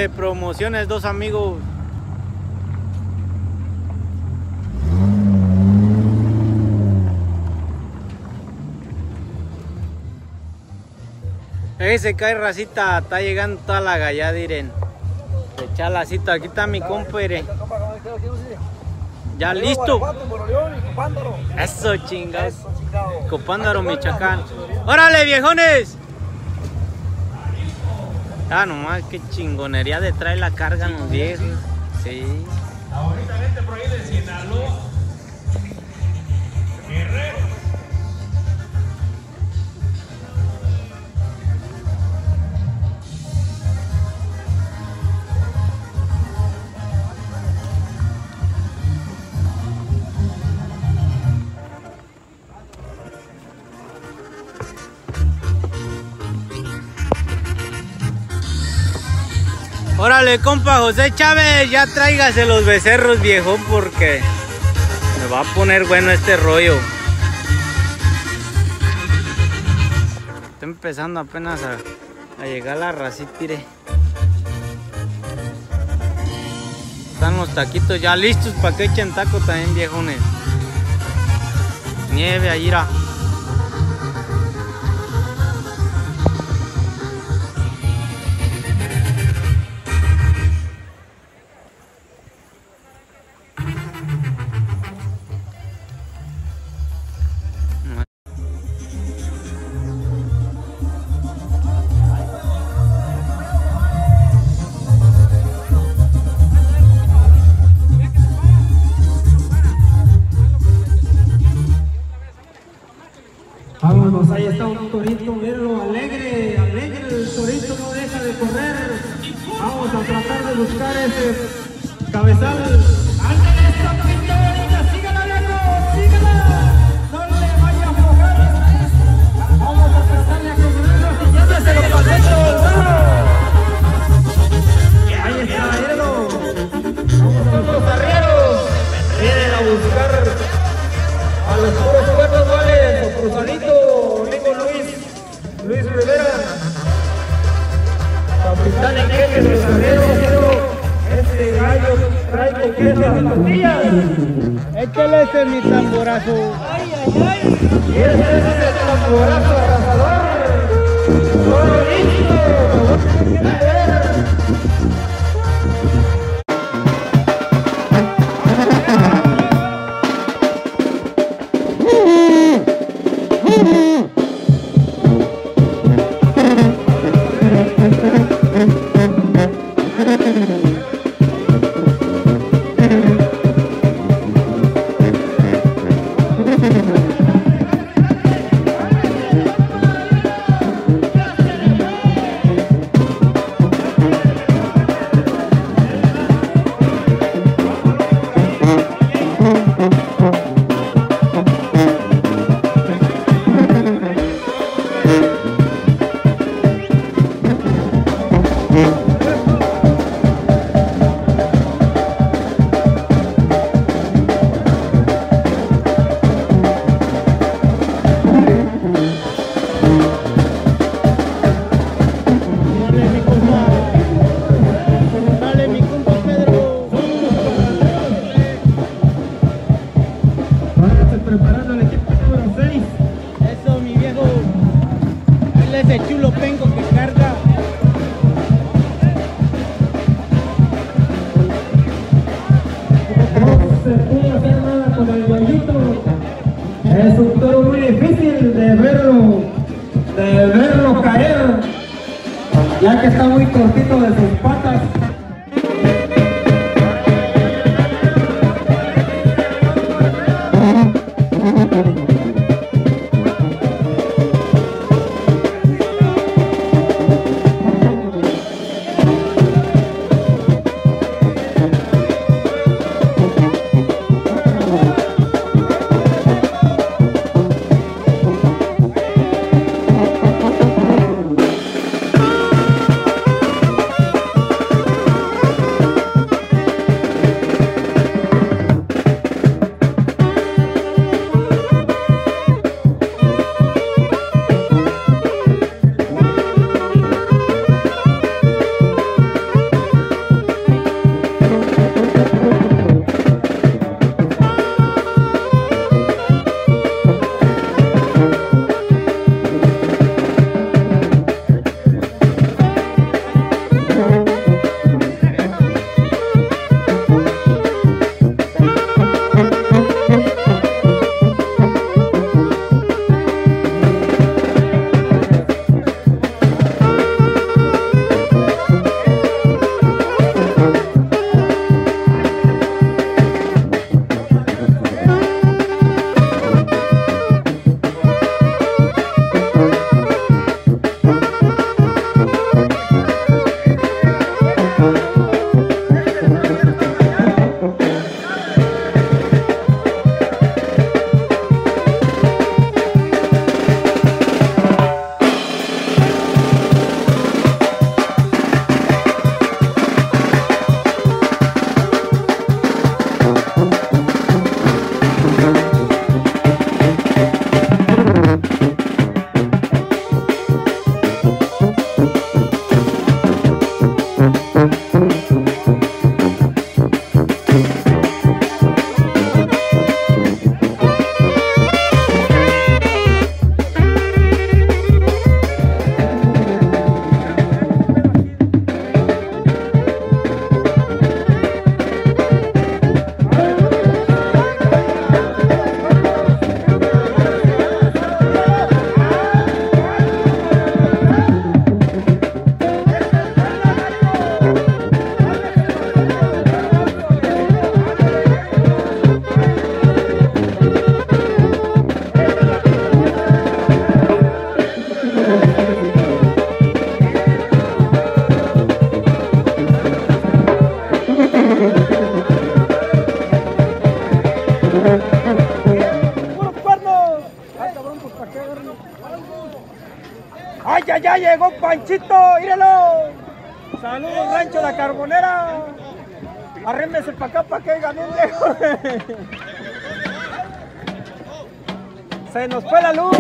Órale, promociones, dos amigos. Se cae racita, está llegando toda la gallada, diren. Echa la cita, aquí está mi compadre. Ya listo. Eso chingados. Copándaro, Michoacán. Órale, viejones. Ah, nomás qué chingonería de traer la carga en los viejos. Sí. Ahorita vente por ahí de Sinaloa. Guerrero. Órale, compa José Chávez, ya tráigase los becerros, viejón, porque me va a poner bueno este rollo. Está empezando apenas a llegar la racita, mire. Están los taquitos ya listos para que echen taco también, viejones. Nieve, ahí irá. Vámonos, ahí está un torito, mírenlo, alegre, alegre el torito, no deja de correr. Vamos a tratar de buscar ese cabezal. ¡Ándale esta pintorita! ¡Sígala, viejo! ¡Sígala! ¡No le vaya a aflojar! Vamos a tratarle a cogerlo, lléveselo para adentro. Ahí está, mírenlo. Vamos a los arrieros. Vienen a buscar a los puros cuernos, vale, Cruzanito, amigo Luis Rivera, capitán en jefe de los guerreros. Este gallo trae coquetas y tortillas. Échale ese mi tamborazo. Ay, ay, ay. Y ese es el tamborazo arrasador. Todo listo. Preparando el equipo número 6. Eso, mi viejo. Él es el chulo penco que carga. No se pudo hacer nada con el guayito. Es un toro muy difícil de verlo caer, ya que está muy cortito de sus patas. ¡Ay, ya, ya llegó Panchito! ¡Míralo! ¡Saludos, Rancho La Carbonera! Arrémese para acá para que oiga bien lejos. Se nos fue la luz.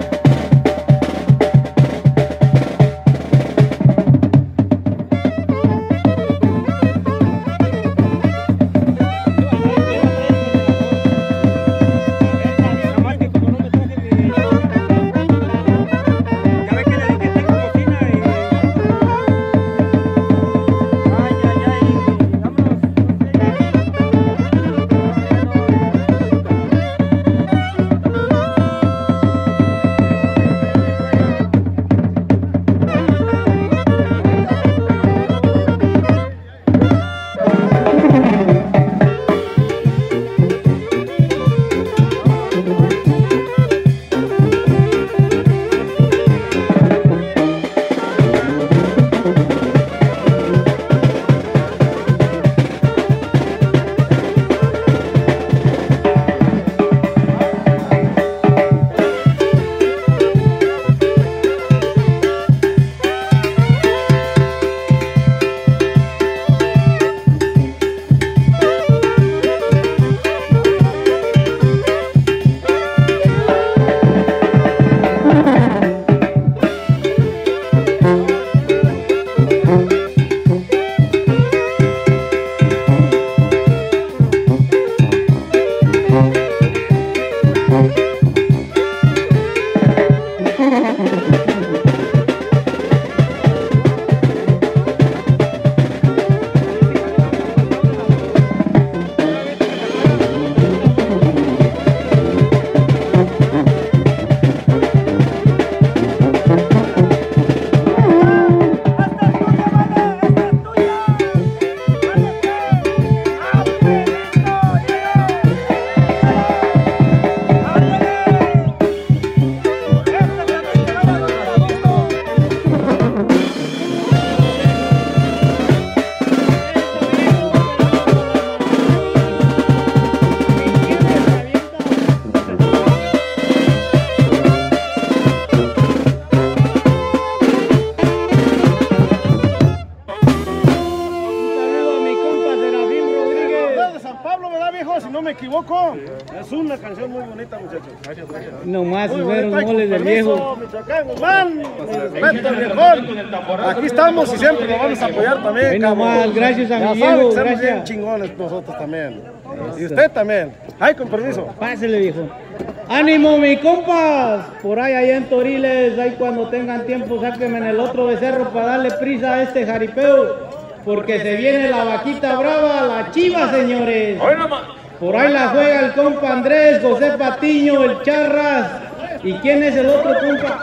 Es una canción muy bonita, muchachos. Gracias, gracias. Nomás ver los moles del viejo. Michoacán, Guzmán, respeto al viejón. Aquí estamos y siempre lo vamos a apoyar también. Nomás, gracias a mi viejo. Estamos gracias. Bien chingones nosotros también. Y usted también. Ay, con permiso. Pásele, viejo. ¡Ánimo, mi compas! Por ahí en Toriles, ahí cuando tengan tiempo, sáquenme en el otro becerro para darle prisa a este jaripeo. Porque se viene la vaquita brava, la chiva, señores. Por ahí la juega el compa Andrés, José Patiño, el Charras. ¿Y quién es el otro compa?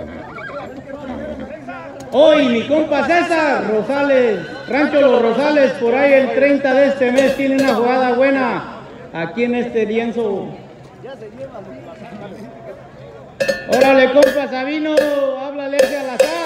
Hoy mi compa César Rosales, Rancho Los Rosales, por ahí el 30 de este mes tiene una jugada buena aquí en este lienzo. Órale, compa Sabino, háblale ese al azar.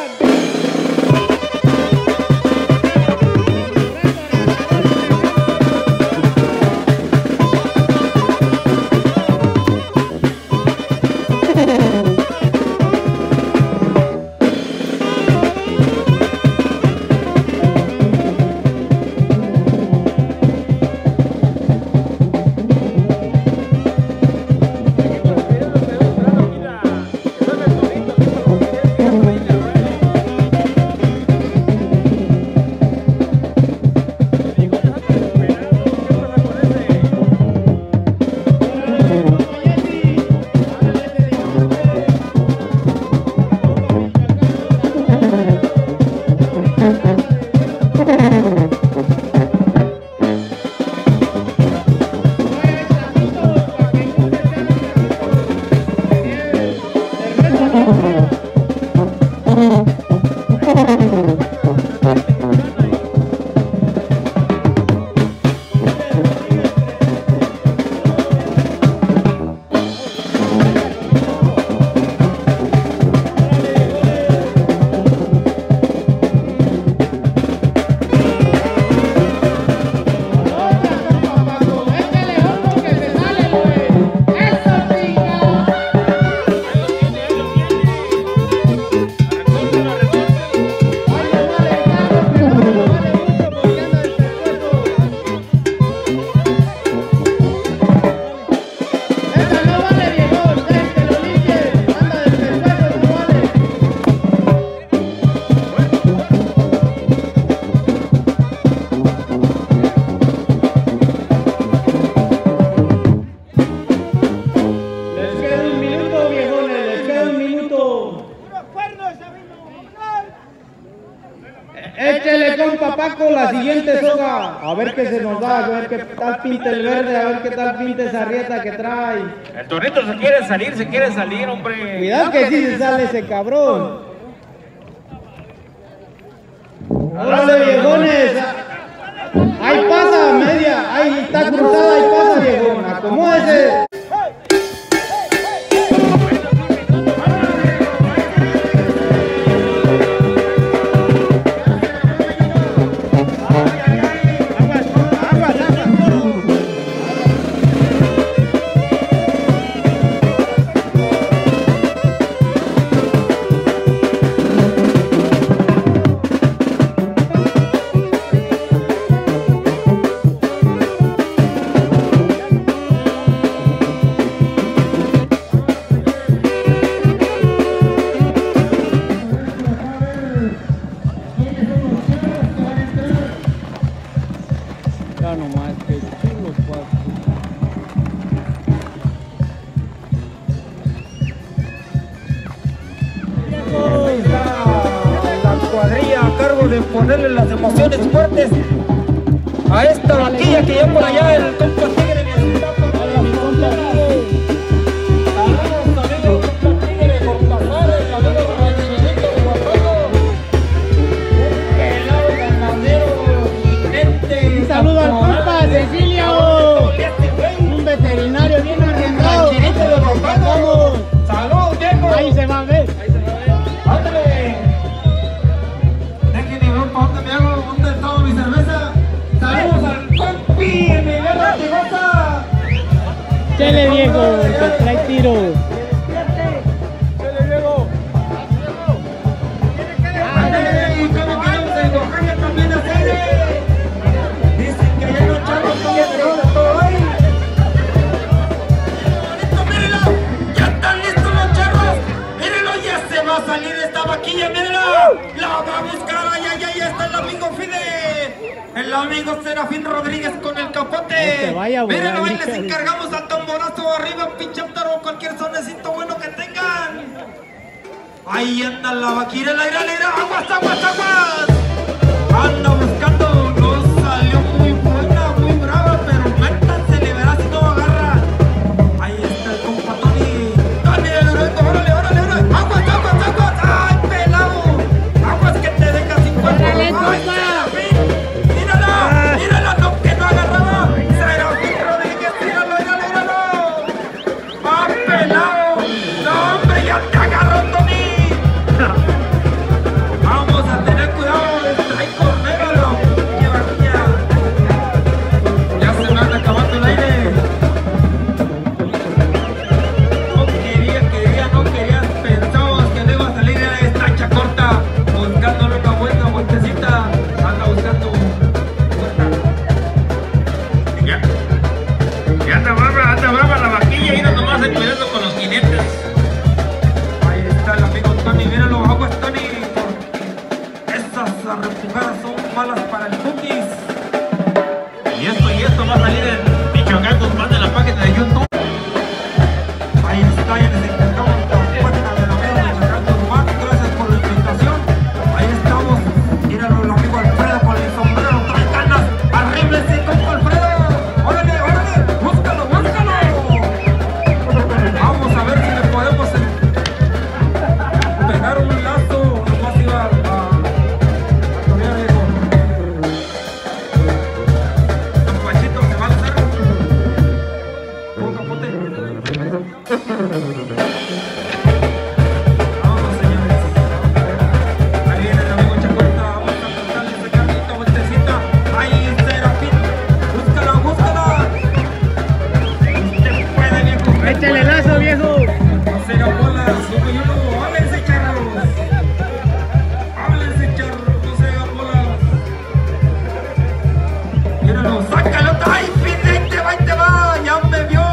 Échele, compa Paco, la siguiente soga. A ver qué se nos da, a ver qué tal pinta el verde, a ver qué tal pinta esa rieta que trae. El tornito se quiere salir, hombre. Cuidado que sí se sale ese cabrón. ¡Órale, viejones! Ahí pasa, media, ahí está cruzada, ahí pasa, viejón. Acomódese. Ya nomás, que chulos, La cuadrilla a cargo de ponerle las emociones fuertes a esta vaquilla que ya por allá el compa Tigre me está poniendo mi compa Tigre. Saludos amigos compa Tigre, compa Suárez, amigos rancheritos de Guapaco. Un pelado ganadero jinete. Un saludo al compa Cecilio, un veterinario bien arrendado. Rancherito de Guapaco. Saludos viejo. Ahí se va a ver. ¡Ándale! Déjenme ver para dónde me hago, dónde estaba mi cerveza. ¡Saludos al compi Emiliano Ortigosa! Chele viejo, que trae tiro. ¡Chele viejo! ¡Ándale! ¿Y cómo quedamos en Oaxaca también así? Dicen que ya no chavos como de todo ahí. ¡Listo, mírenlo! ¡Ya están listos los charros! ¡Mírenlo! ¡Ya se va a salir esta vaquilla! ¡Mírenlo! ¡La va a buscar! ¡Ay, ay, ay! ¡Está el amigo Fide! El amigo Serafín Rodríguez con el capote. No te vaya a volar, Mírenlo, ahí hija les de- encargamos al tamborazo arriba, pinche taro, cualquier sonecito bueno que tengan. Ahí anda la vaquilla, la ira, aguas, aguas, aguas. Anda buscando, no salió muy buena, muy brava, pero métanse, le verás si no agarra. Ahí está el compa Tony. Tony, órale, órale, órale. Aguas, aguas, aguas. Ay, pelado. Aguas que te deja sin cuerpo. Órale, Ay, compa. Serafín. Mírala, mírala, no, que no agarraba. Serafín Rodríguez, míralo, míralo. Ah, pelado. No, hombre, ya te agarró, Tony. Vamos a tener cuidado, trae cornero, qué vaquilla. Ya se me anda acabando el aire. No querías, pensabas que no iba a salir, era esta hacha corta, buscándole una vuelta, vueltecita, anda buscando Ya anda brava la vaquilla y no nomás hay cuidado con los jinetes. Ahí está el amigo Tony, míralo, aguas Tony. Esas arrepujadas son malas para el cookies. Y esto va a salir en Michoacán con más de la página de YouTube. Ahí está, ya les encargamos la puerta de la mesa de Sacando Urbano. Gracias por la invitación. Ahí estamos. Míralo, el amigo Alfredo con el sombrero. Trae ganas. Arríblese, compa Alfredo. Órale, órale. Búscalo, búscalo. Vamos a ver si le podemos pegar un lazo. Nomás iba a torear eso. Don Pachito se va a lanzar. Un capote. Vamos, señores. Ahí viene el amigo Chacorta. Vamos a tratarle ese carnito, vueltecita. Ahí Serafín. Búscala, búscala. Usted puede, viejo. Échale lazo, viejo. No se haga bolas, uno y uno. Háblense, charros. Háblense, charros. No se hagan bolas. Míralo, sácalo. ¡Ay, Fide! Ahí te va, ya me vio.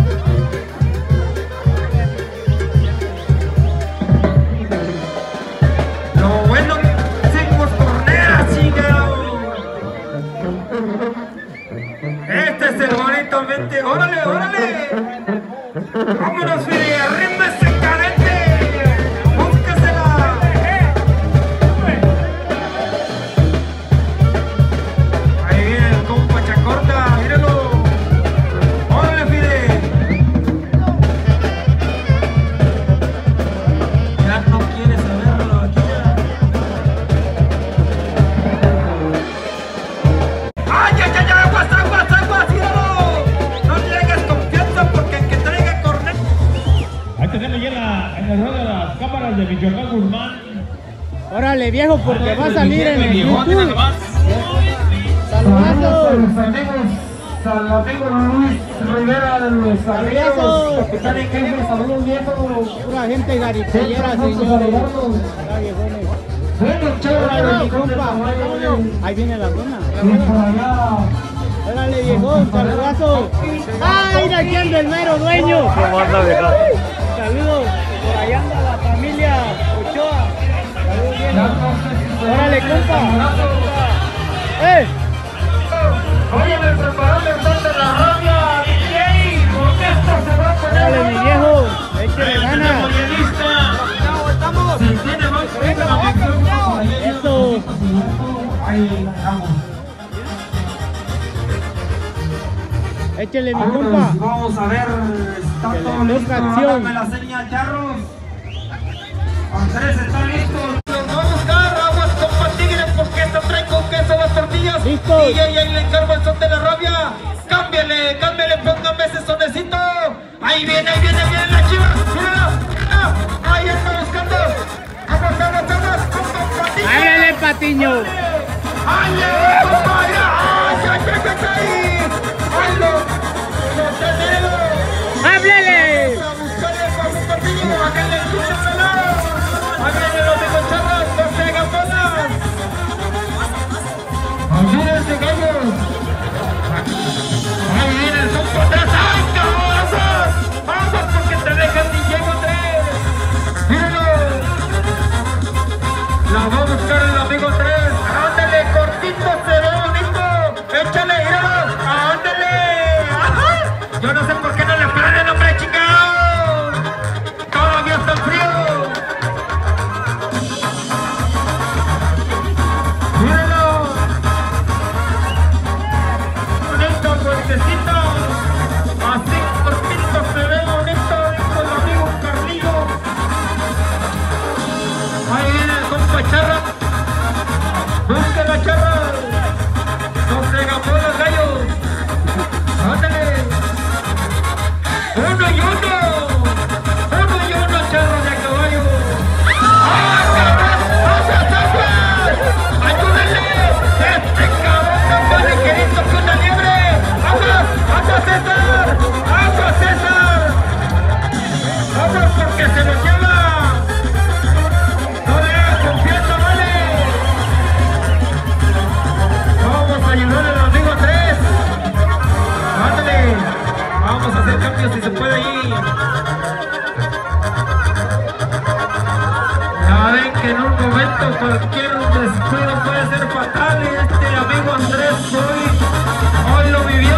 Lo bueno que hacemos corneas, chingado. Este es el bonito ambiente. ¡Órale, órale! ¡Vámonos, Fide! ¡Arriba ese cadete! ¡Búsquesela! Órale, viejo, porque va a salir en el Viejo, YouTube. nomás. Saludazos. Al amigo Luis Rivera de los Saludazos. capitán en jefe, saludos viejos. Pura gente garipellera, señores. Ya, viejones. Bueno, Órale, mi compa. Ahí viene la luna. Órale, viejón, saludazo. ¡Ay, mira aquí anda el mero dueño! ¿Cómo anda, vieja? Saludos. Por allá anda la familia Ochoa. Saludos, viejo. Órale, compa. Oye, me preparó el sol de la rabia, DJ, porque esto se va a poner Órale, mi viejo. Échale ganas. Eso. Ahí la dejamos. Échale, mi compa. Vamos a ver, está Que le todo toca listo, acción. hágame la señal, charros. Andrés está listo. Los va a buscar aguas con tigres porque no trae con queso las tortillas. Listo. Y ahí le encargo el son de la rabia. Cámbiale, póngame ese sonecito. Ahí viene la chiva. Mira, ahí está buscando. Vamos, con tigres. ¡Ábrele, Patiño! ¡Ay, compa! ¡Ay! ¡Ay, lo tenemos! ¡Háblele! ¡A buscarle con un patillo! ¡Háganle el chucho pelado! ¡Háganle los de concharras! ¡No se hagan bolas! ¡Ayúdense, gallos! ¡Ahí viene el compa atrás! ¡Ay, cabazos! ¡Vamos, porque te dejan sin llego tres! ¡Míralo! La va a buscar el amigo 3. ¡Ándale, cortito, se ve bonito! ¡Échale, míralo! ¡Ándale! ¡Ajá! Yo no sé por qué no le prenden, hombre, chingado. Todavía está frío. ¡Míralo! Bonito, fuertecito. Así cortito se ve bonito. Dijo el amigo Carlillo. Ahí viene el compa Charra. Busca la charra. No se hagan bolas, gallos. Ándale. Uno y uno, charro de caballo. ¡Ah, cabrón! ¡Ayúdenle! ¡Este cabrón no puede querido que una liebre! ¡Aguas, César! ¡Aguas, César! ¡Aguas porque se lo lleva! ¡No le hagas confianza, vale! Vamos a ayudar al amigo 3. ¡Ándale! Vamos a hacer cambios si se puede allí. Ya ven que en un momento cualquier descuido puede ser fatal y este amigo Andrés hoy lo vivió.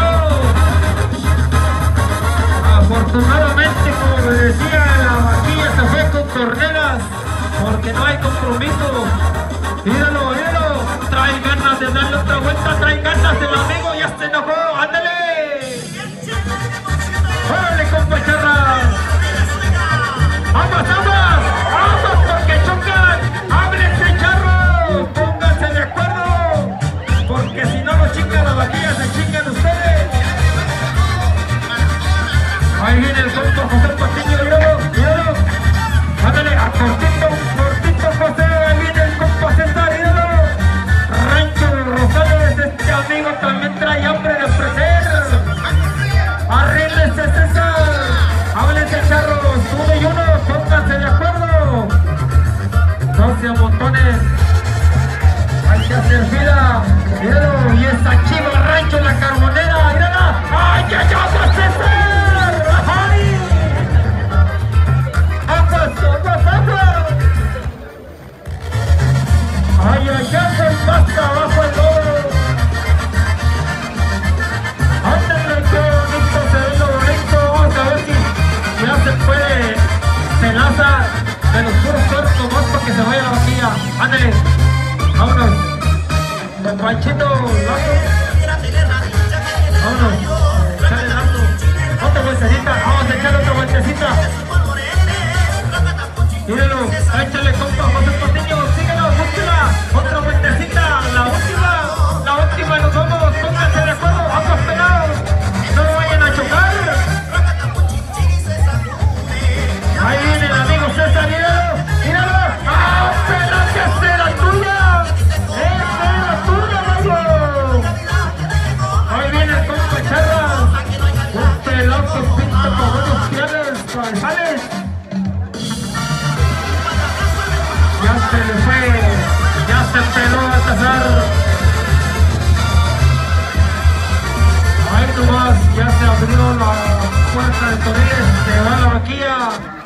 Afortunadamente, como me decía, la vaquilla se fue con corneras porque no hay compromiso. Míralo, trae ganas de darle otra vuelta, trae ganas el amigo, ya se enojó, ándale. ¡Órale, compa Charra! ¡Vamos, porque chocan! ¡Ábrense, charro! ¡Pónganse de acuerdo! Porque si no lo chingan las vaquillas, se chingan ustedes. Ahí viene el compa José Patiño, míralo. Ándale, a cortito, José. Ahí viene el compa César, míralo. Rancho Rosales, este amigo también trae hambre de ofrecer. ¡Arrímense, César! ¡Háblense, charros! Uno y uno, pónganse de acuerdo. No se amontonen. Hay que hacer fila. Míralo, y esa chiva rancho, la carbonera, mírala. ¡Ay, ya, César! ¡Ay! ¡Aguas! ¡Ay, más abajo el oro! ¡Ándale, qué bonito se ve lo bonito! Vamos a ver si ya se puede pedaza de los puros cuerpos más para que se vaya la vaquilla. ¡Ándale! ¡Vámonos! Don Panchito, Lazo. ¡Vámonos! ¡Echale Lazo! ¡Otra vueltecita! ¡Vamos a echarle otra vueltecita! ¡Míralo! ¡Échale, compa José Patiño! ¡Síguelo! ¡Búsquela! ¡Otra vueltecita! ¡La última! ¡Nos vamos! ¡Pónganse de acuerdo! ¡Vamos pegados! ¡No vayan a chocar! Ahí viene el amigo César, míralo, ¡ah, pero que se puerta de Toriles, se va la vaquilla.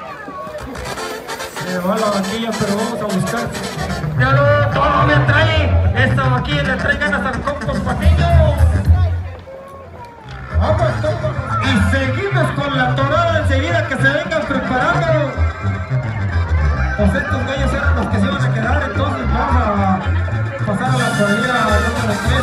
Se va la vaquilla, pero vamos a buscar. Ya lo todavía trae. Esta vaquilla le trae ganas al compa Patiño. Vamos, compa. Y seguimos con la torada enseguida que se vengan preparando. Pues estos gallos eran los que se iban a quedar, entonces vamos a pasar a la cuadrilla número 3.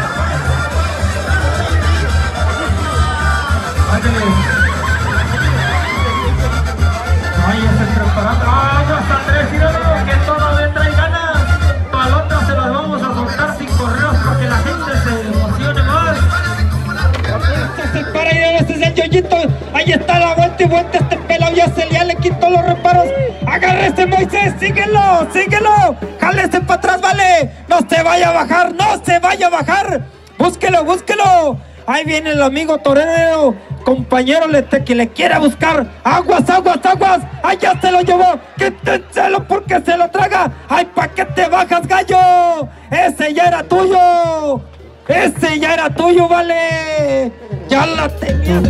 Ahí ya se preparando. ¡Aguas, Andrés! ¡Míralo! Que todavía trae ganas. Palotas se las vamos a soltar sin correos para que la gente se emocione más. Se para y este es el Yoyito. Ahí está la vuelta y vuelta. Este pelado ya le quitó los reparos. Agárrese, Moisés, síguelo, síguelo. Jálese para atrás, vale. No se vaya a bajar, no se vaya a bajar. Búsquelo, búsquelo. Ahí viene el amigo torero, compañero que le quiere buscar. Aguas, aguas, aguas. Ay, ya se lo llevó. Quítenselo porque se lo traga. Ay, ¿pa' qué te bajas, gallo? Ese ya era tuyo. Ese ya era tuyo, vale. Ya la tenía.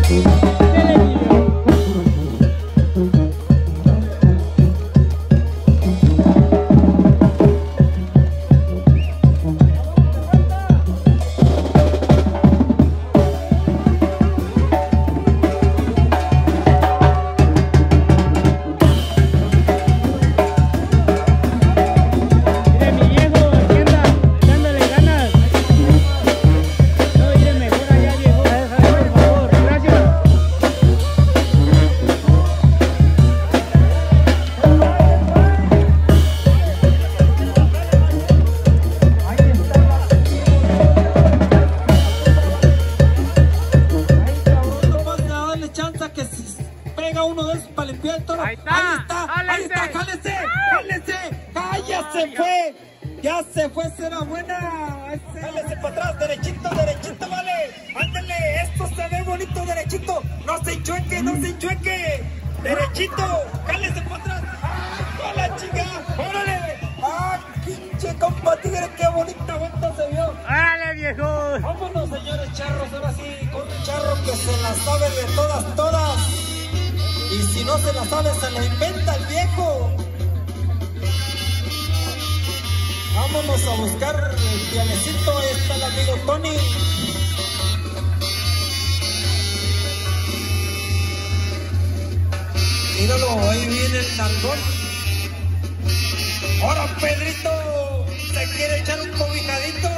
Ya se fue, será buena. Cállese para atrás, derechito, derechito, vale. Ándale, esto se ve bonito, derechito. No se enchueque, no se enchueque. Derechito, cállese para atrás. ¡Ah, la chica! ¡Órale! ¡Ah, pinche compa tigre! ¡Qué bonita vuelta se vio! ¡Órale, viejo! Vámonos, señores charros, ahora sí, con un charro que se la sabe de todas, todas. Y si no se la sabe, se la inventa el viejo. Vámonos a buscar el pianecito. Ahí está el amigo Tony. Míralo, ahí viene el nalgón. ¡Ahora, Pedrito! ¿Se quiere echar un cobijadito?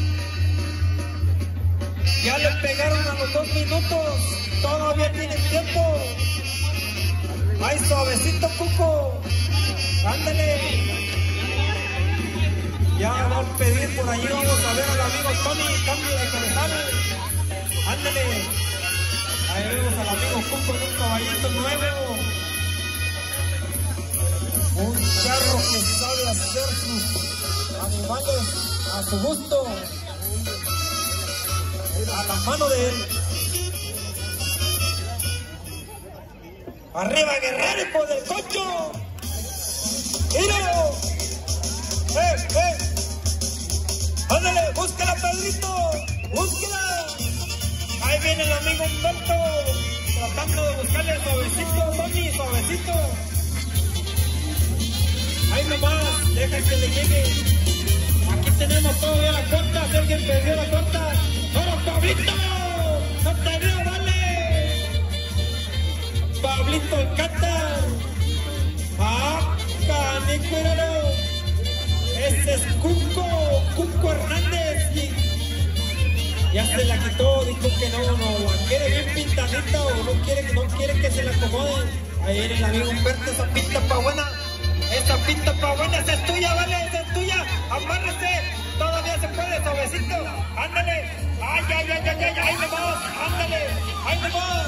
Ya le pegaron a los 2 minutos. Todavía tiene tiempo. ¡Ay, suavecito, Cuco! ¡Ándale! Ya va a pedir por allí, vamos a ver al amigo Tony, cambio de cabezal. Ándale. Ahí vemos al amigo Cuco en un caballito nuevo. Un charro que sabe hacer sus animales a su gusto. A la mano de él. Arriba, Guerrero, hijo del cocho. ¡Míralo! ¡Ándale! ¡Búscala, Pedrito! ¡Búscala! Ahí viene el amigo Humberto, tratando de buscarle suavecito, Tony, suavecito. Ahí nomás, deja que le llegue. Aquí tenemos todavía la cuarta, si alguien perdió la cuarta. ¡Vamos, Pablito! ¡No te veo, vale! Pablito Alcántara. ¡Ah, canico, míralo! Ese es Cuco Hernández. Ya se la quitó, dijo que no, la quiere bien pintadita o no quiere que se la acomode. Ahí viene el amigo Humberto, esa pinta pa' buena. Esa pinta pa' buena, esa es tuya, vale, esa es tuya. Amárrese, todavía se puede, suavecito. Ándale, ay, ahí nomás, ándale, ahí nomás.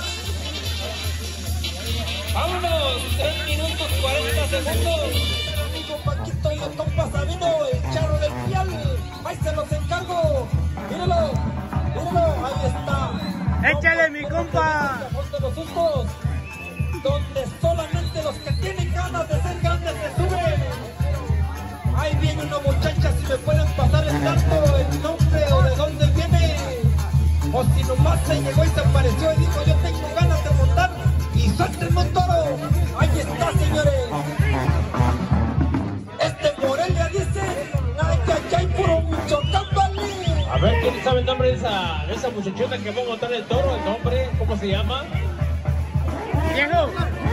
Vámonos, 3 minutos 40 segundos. Paquito y el compa Sabino, el charro del Pial. Ahí se los encargo. Míralo, ahí está. ¡Échale, mi compa! De los sustos, donde solamente los que tienen ganas de ser grandes se suben. Ahí viene una muchacha, si me pueden pasar el dato, el nombre o de dónde viene. O si nomás se llegó y se apareció y dijo, yo tengo ganas sabe el nombre de esa muchachona que va a montar el toro? ¿El nombre? ¿Cómo se llama? ¡Viejo!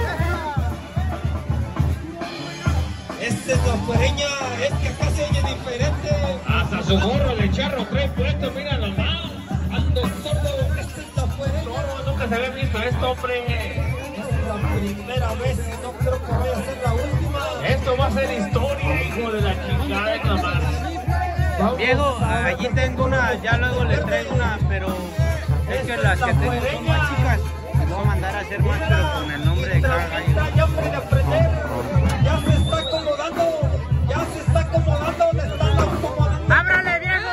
Esta es la fuereña, es que acá se oye diferente. Hasta su gorro de charro trae puesto, mira nomás. Ando sordo. Esta es la fuereña. No, nunca se había visto esto, hombre. Es la primera vez y no creo que vaya a ser la última. Esto va a ser historia, hijo de la chingada, nomás. Viejo, allí tengo una, ya luego le traigo una, pero es que las que tengo son más chicas. Las voy a mandar a hacer más, pero con el nombre de cada gallo. Ya hombre de aprender. Ya se está acomodando. Ya se está acomodando. Le están acomodando. ¡Ábrale, viejo!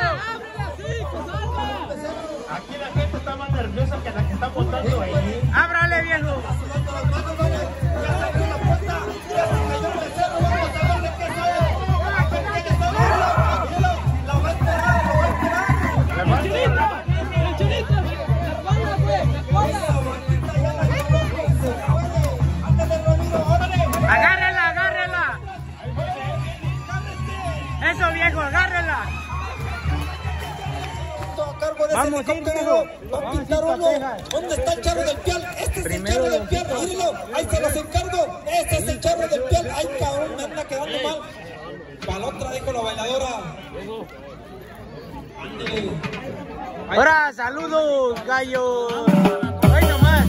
Aquí la gente está más nerviosa que la que está montando ahí. ¡Ábrale, viejo! Ya se abrió la puerta. Ya se cayó el becerro. Vamos a ver de qué sale. A ver qué sale. La va a esperar. La va a esperar. ¡Agárrela, agárrela! ¡Eso, viejo, agárrela! A cargo de Vamos, ese helicóptero. viejo. Va a Vamos, pintar sí, uno. pateja. ¿Dónde está el charro del pial? Este es Primero el charro del pial. Mírenlo. Ahí se los encargo. Este es el charro del pial. Ay, cabrón, me anda quedando mal. Para la otra, dijo la bailadora. Ándale. ¡Ahora, saludos, gallo! ¡Ay, nomás!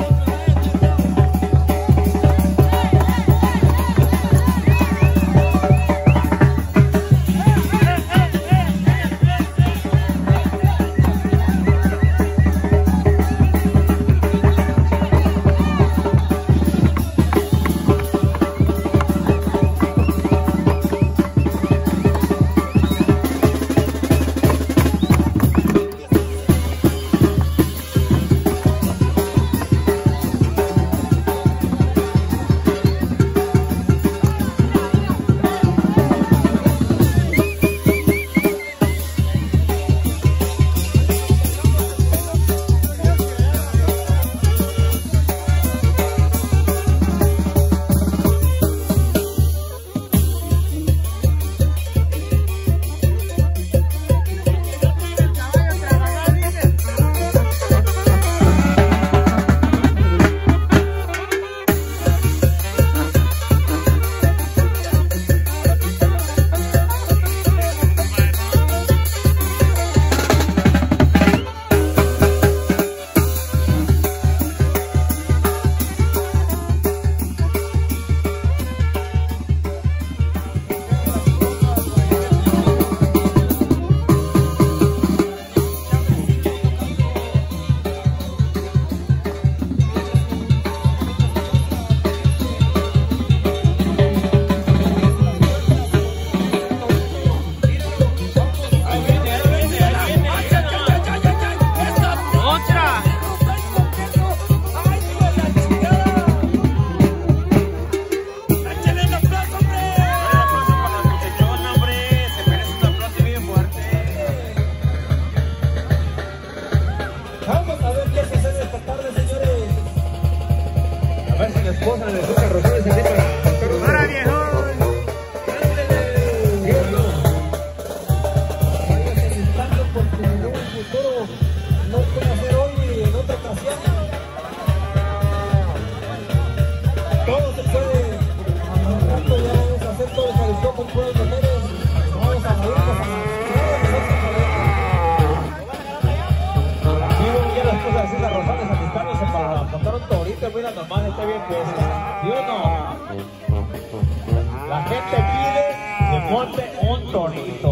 La gente pide que monte un torito.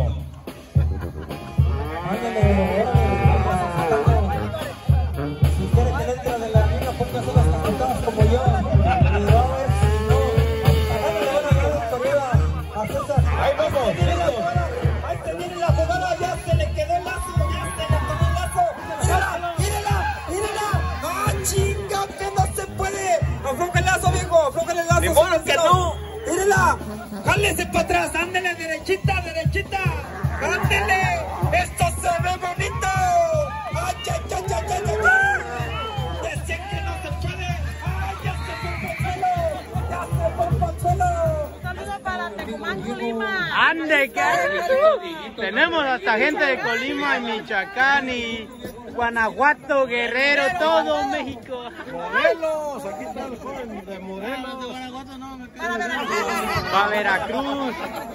Si quiere que dentro de la línea póngase las camisetas como yo. Y va a ver si no. Agárrale una gran corrida a César. Ahí vamos, listo. Ahí se viene la jugada, ya se le quedó el lazo, ya se le quedó el lazo. ¡Mírala, mírala, mírala! ¡Ah, chinga, que no se puede! ¡Afloja el lazo, viejo! ¡Afloja el lazo! ¡Ni modo que no! ¡Mírala! ¡Jálese para atrás! ¡Ándele derechita, derechita! ¡Ándele! ¡Esto se ve bonito! ¡Ay, ay, ay, ay, ay, ay! ¡Decían que no se puede! ¡Ay, ya se fue el suelo! ¡Ya se fue el suelo! Un saludo para Tecumán, Colima. ¡Ande! Tenemos hasta gente de Colima, Michoacán y Guanajuato, Guerrero, todo México. Morelos, aquí está el joven de Morelos. Va a Veracruz.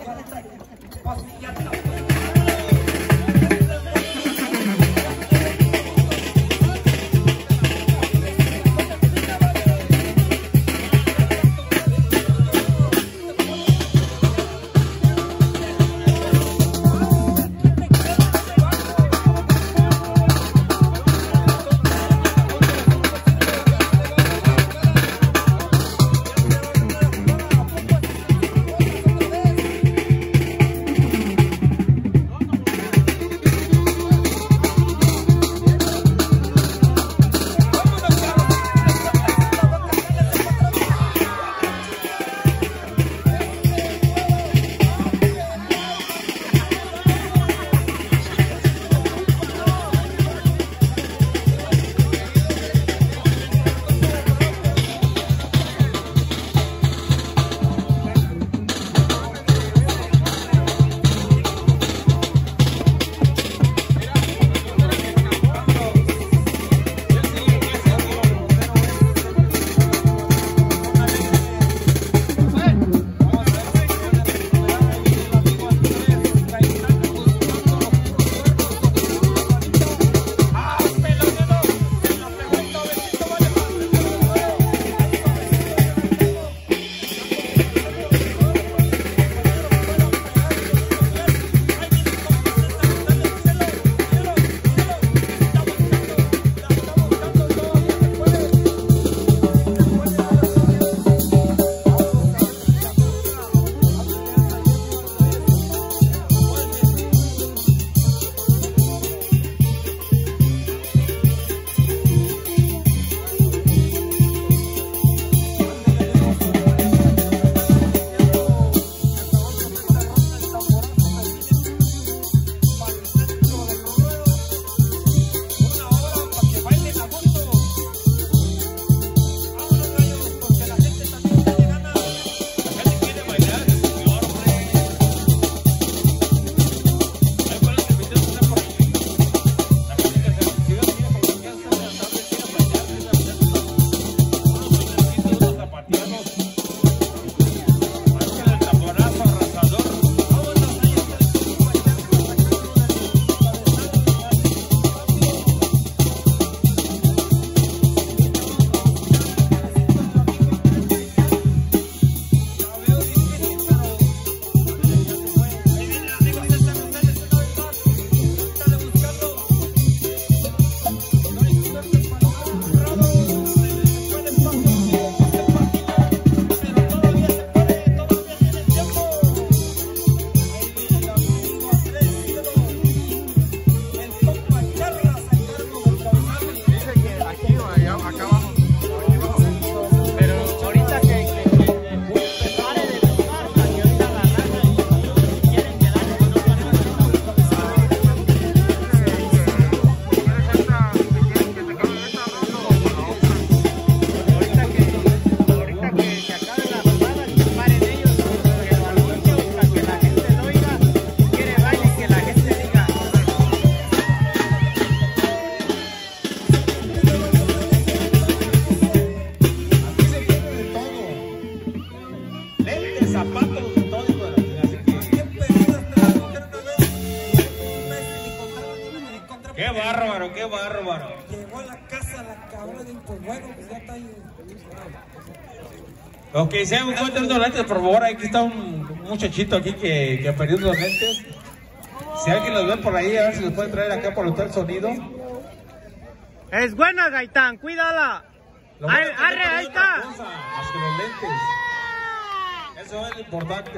Qué bárbaro, qué bárbaro. Llegó a la casa la cabrón y pues bueno, pues ya está ahí. Ok, se encuentran los lentes, por favor. Aquí está un muchachito aquí que perdió los lentes. Si alguien los ve por ahí, a ver si los pueden traer acá por el sonido. Es buena, Gaitán, cuídala. Arre, ahí está. Más que los lentes. Eso es lo importante.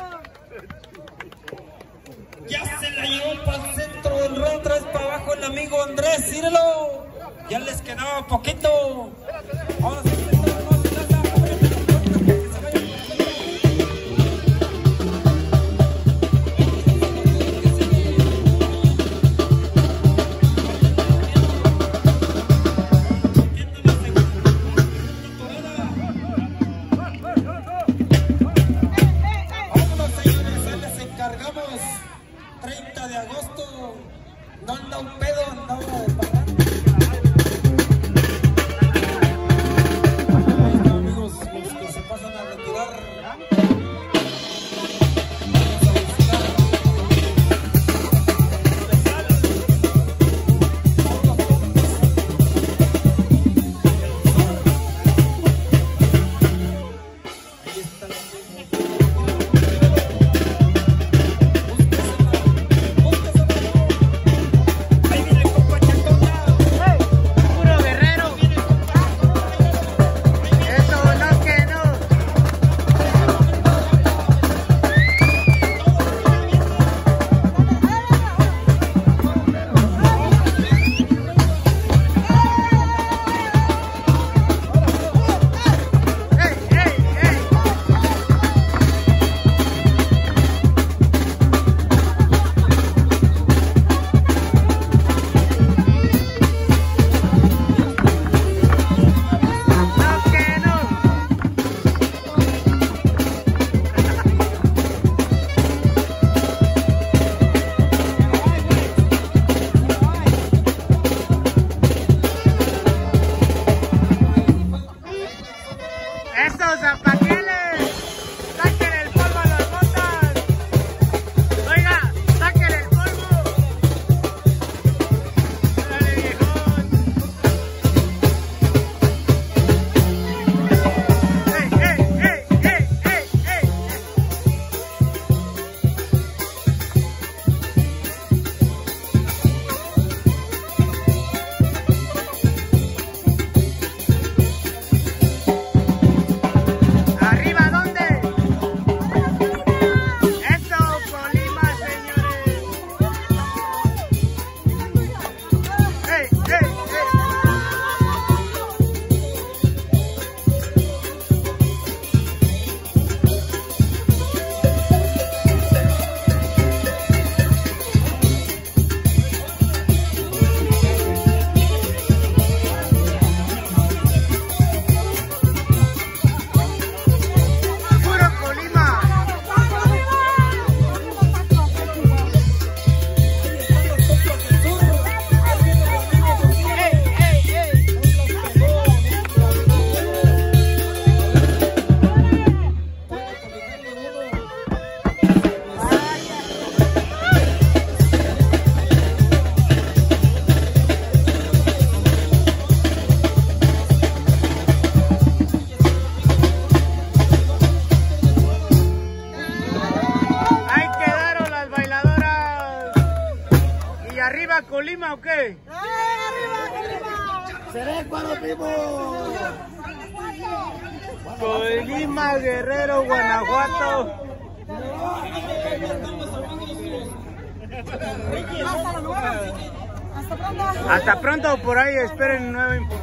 Ya se la llevó para el centro del ruedo, otra vez para abajo el amigo Andrés, míralo. Ya les quedaba poquito. Ahora sí. Vámonos, señores, les encargamos. 30 de agosto, no anda un pedo, andaba de parranda. Ahí están, amigos, los que se pasan a retirar. ¿Arriba Colima o qué? ¡Arriba Colima! ¡Seré cuando primo! Colima, Guerrero, Guanajuato. Hasta luego. Hasta pronto. Hasta pronto, por ahí esperen nueva información.